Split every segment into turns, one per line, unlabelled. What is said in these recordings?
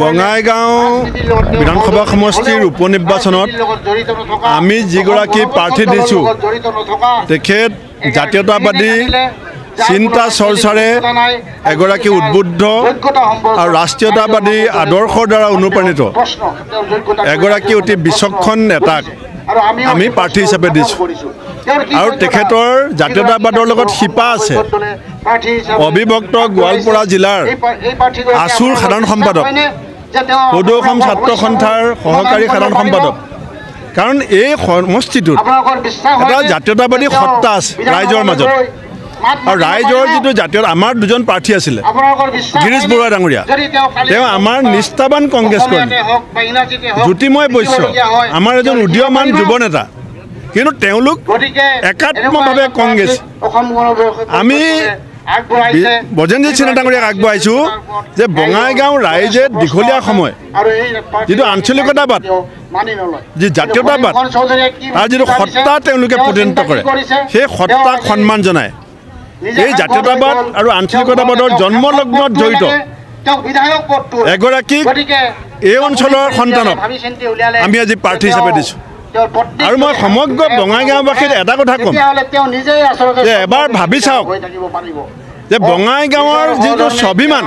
বঙাইগাঁও বিধানসভা সমষ্টিৰ উপনিৰ্বাচনত আমি যিগৰাকী প্ৰাৰ্থী দিছোঁ তেখেত জাতীয়তাবাদী চিন্তা চৰ্চাৰে এগৰাকী উদ্বুদ্ধ আৰু ৰাষ্ট্ৰীয়তাবাদী আদৰ্শৰ দ্বাৰা অনুপ্ৰাণিত এগৰাকী অতি বিচক্ষণ নেতাক আমি প্ৰাৰ্থী হিচাপে দিছোঁ আৰু তেখেতৰ জাতীয়তাবাদৰ লগত শিপা আছে অবিভক্ত গোৱালপাৰা জিলাৰ আছুৰ সাধাৰণ সম্পাদক সদৌ অসম ছাত্ৰ সন্থাৰ সহকাৰী সাধাৰণ সম্পাদক কাৰণ এই সমষ্টিটোত এটা জাতীয়তাবাদী সত্তা আছে ৰাইজৰ মাজত আৰু ৰাইজৰ যিটো জাতীয় আমাৰ দুজন প্ৰাৰ্থী আছিলে গিৰীশ বৰুৱা ডাঙৰীয়া তেওঁ আমাৰ নিষ্ঠাবান কংগ্ৰেছ কৰ্মী জ্যোতিময় বৈশ্য আমাৰ এজন উদীয়মান যুৱ নেতা কিন্তু তেওঁলোক একাত্মভাৱে কংগ্ৰেছ আমি বজেনজিৎ সিনহা ডাঙৰীয়াক আগবঢ়াইছোঁ যে বঙাইগাঁও ৰাইজে দীঘলীয়া সময় যিটো আঞ্চলিকতাবাদ যি জাতীয়তাবাদ আৰু যিটো সত্তা তেওঁলোকে প্ৰতিনিধিত্ব কৰে সেই সত্তাক সন্মান জনায় এই জাতীয়তাবাদ আৰু আঞ্চলিকতাবাদৰ জন্মলগ্নত জড়িত এগৰাকী এই অঞ্চলৰ সন্তানক আমি আজি প্ৰাৰ্থী হিচাপে দিছোঁ আৰু মই সমগ্ৰ বঙাইগাঁওবাসীৰ এটা কথা ক'ম যে এবাৰ ভাবি চাওক যে বঙাইগাঁৱৰ যিটো স্বাভিমান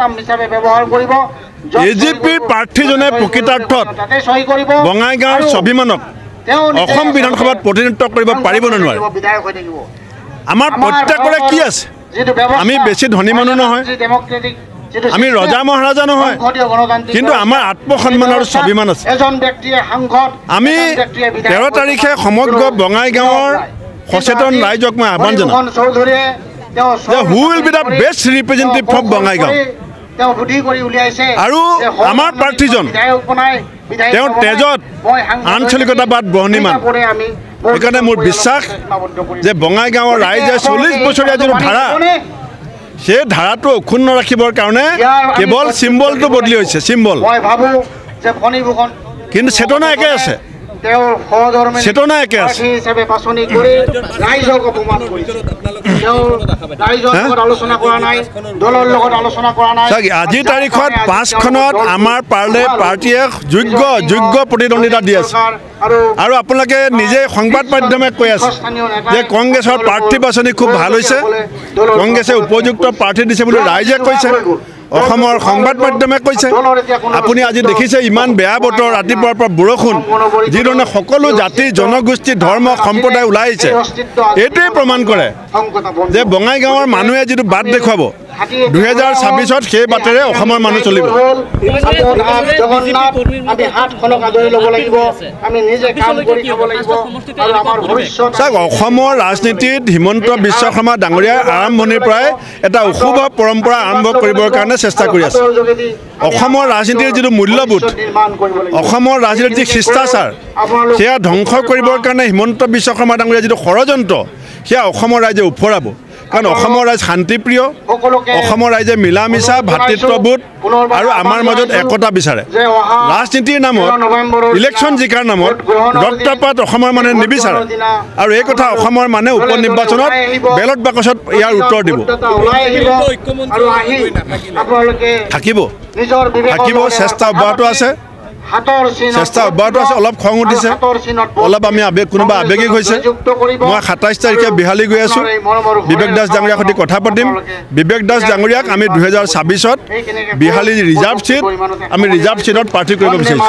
এজিপিৰ প্ৰাৰ্থীজনে প্ৰকৃতাৰ্থত বঙাইগাঁৱৰ স্বাভিমানক অসম বিধানসভাত প্ৰতিনিধিত্ব কৰিব পাৰিব নে নোৱাৰে আমাৰ প্ৰত্যেকৰে কি আছে আমি বেছি ধনী মানুহ নহয় আমি ৰজা মহাৰাজা নহয় কিন্তু আমাৰ আত্মসন্মানৰ স্বাভিমান আছে আমি 13 তাৰিখে সমগ্ৰ বঙাইগাঁৱৰ সচেতন ৰাইজক মই আহ্বান জনাম যে who will be the best representative of Bongaigaon আৰু আমাৰ প্ৰাৰ্থীজন তেওঁৰ তেজত আঞ্চলিকতাবাদ বহনীমান সেইকাৰণে মোৰ বিশ্বাস যে বঙাইগাঁৱৰ ৰাইজে 40 বছৰীয়া যিটো ধাৰা সেই ধাৰাটো অক্ষুণ্ণ ৰাখিবৰ কাৰণে কেৱল চিম্বলটো বদলি হৈছে চিম্বল কিন্তু চেতনা একে আছে চেতনা একে আছে আজিৰ তাৰিখত 5খনত আমাৰ পাৰ্টীয়ে যোগ্য প্ৰতিদ্বন্দ্বিতা দি আছে আৰু আপোনালোকে নিজে সংবাদ মাধ্যমে কৈ আছে যে কংগ্ৰেছৰ প্ৰাৰ্থী বাছনি খুব ভাল হৈছে কংগ্ৰেছে উপযুক্ত প্ৰাৰ্থী দিছে বুলি ৰাইজে কৈছে অসমৰ সংবাদ মাধ্যমে কৈছে আপুনি আজি দেখিছে ইমান বেয়া বতৰ ৰাতিপুৱাৰ পৰা বৰষুণ যিধৰণে সকলো জাতি জনগোষ্ঠী ধৰ্ম সম্প্ৰদায় ওলাই আহিছে এইটোৱে প্ৰমাণ কৰে যে বঙাইগাঁৱৰ মানুহে যিটো বাট দেখুৱাব 2026ত সেই বাটেৰে অসমৰ মানুহ চলিব অসমৰ ৰাজনীতিত হিমন্ত বিশ্ব শৰ্মা ডাঙৰীয়াৰ আৰম্ভণিৰ পৰাই এটা অশুভ পৰম্পৰা আৰম্ভ কৰিবৰ কাৰণে চেষ্টা কৰি আছে অসমৰ ৰাজনীতিৰ যিটো মূল্যবোধ অসমৰ ৰাজনীতিৰ যি শিষ্টাচাৰ সেয়া ধ্বংস কৰিবৰ কাৰণে হিমন্ত বিশ্ব শৰ্মা ডাঙৰীয়াৰ যিটো ষড়যন্ত্ৰ সেয়া অসমৰ ৰাইজে উফৰাব কাৰণ অসমৰ ৰাইজ শান্তিপ্ৰিয় অসমৰ ৰাইজে মিলা মিছা ভাতৃত্ববোধ আৰু আমাৰ মাজত একতা বিচাৰে ৰাজনীতিৰ নামত ইলেকশ্যন জিকাৰ নামত ৰক্তপাত অসমৰ মানুহে নিবিচাৰে আৰু এই কথা অসমৰ মানুহে উপনিৰ্বাচনত বেলট বাকচত ইয়াৰ উত্তৰ দিব থাকিব চেষ্টা অব্যাহত আছে অলপ খং উঠিছে অলপ আমি কোনোবা আৱেগিক হৈছে মই 27 তাৰিখে বিহালী গৈ আছোঁ বিবেক দাস ডাঙৰীয়াৰ সৈতে কথা পাতিম বিবেক দাস ডাঙৰীয়াক আমি 2026ত বিহালী ৰিজাৰ্ভ চিটত প্ৰাৰ্থী কৰিব বিচাৰিছোঁ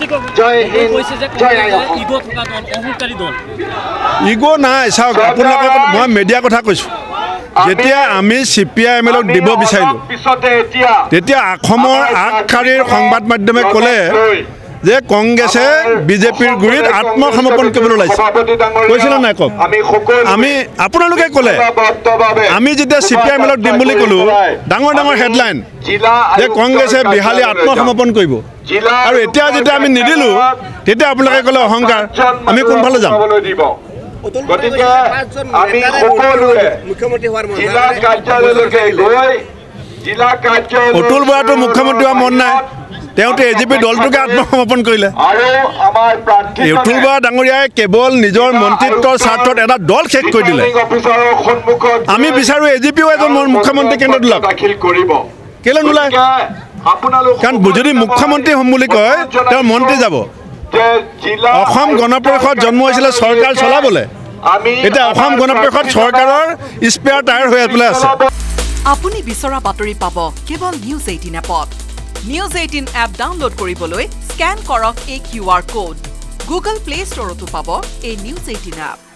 ইগো নাই চাওক আপোনালোকক মই মিডিয়াৰ কথা কৈছোঁ যেতিয়া আমি CPIMLক দিব বিচাৰিলোঁ তেতিয়া অসমৰ আগশাৰীৰ সংবাদ মাধ্যমে ক'লে যে কংগ্ৰেছে বিজেপিৰ গুৰিত আত্মসমৰ্পণ কৰিবলৈ ওলাইছে কৈছিলে নাই কওক আমি আপোনালোকে ক'লে আমি যেতিয়া CPIMLক দিম বুলি ক'লোঁ ডাঙৰ হেডলাইন যে কংগ্ৰেছে বিহালী আত্মসমৰ্পণ কৰিব আৰু এতিয়া যেতিয়া আমি নিদিলোঁ তেতিয়া আপোনালোকে ক'লে অহংকাৰ আমি কোনফালে যাম
গতিকে আমি সকলোৱে জিলা কাৰ্যালয়লৈকে গৈ জিলা কাৰ্যালয়
অতুল বৰাটো মুখ্যমন্ত্ৰী হোৱাৰ মন নাই তেওঁতে এজিপি দলটোকে আত্মসমৰ্পণ কৰিলে
আৰু আমাৰ প্ৰাৰ্থী
অতুল বৰা ডাঙৰীয়াই কেৱল নিজৰ মন্ত্ৰিত্বৰ স্বাৰ্থত এটা দল শেষ কৰি দিলে আমি বিচাৰোঁ এজিপিও এজন মুখ্যমন্ত্ৰী কেন্দ্ৰত দাখিল
কৰিব
কেলে নোলায় কাৰণ যদি মুখ্যমন্ত্ৰী হ'ম বুলি কয় তেওঁ মন্ত্ৰী যাব অসম গণ পৰিষদ জন্ম হৈছিলে চৰকাৰ চলাবলৈ এতিয়া অসম গণ পৰিষদ চৰকাৰৰ স্পেয়াৰ টায়াৰ হৈ পেলাই আছে
আপুনি বিচৰা বাতৰি পাব কেৱল নিউজ 18 এপত নিউজ 18 এপ ডাউনলোড কৰিবলৈ স্ক্যান কৰক এই QR কোড গুগল প্লে ষ্টৰতো পাব এই নিউজ 18 এপ